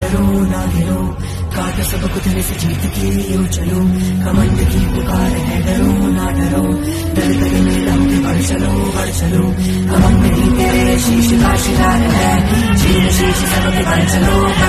डरो ना गिरो, काटो सबको दिल से जीत के यूं चलो, कमंड की पुकार है डरो ना डरो, डर कर मेला के बढ़ चलो, कमंड ही तेरे शीश का शिकार है, शीश सबके बढ़ चलो।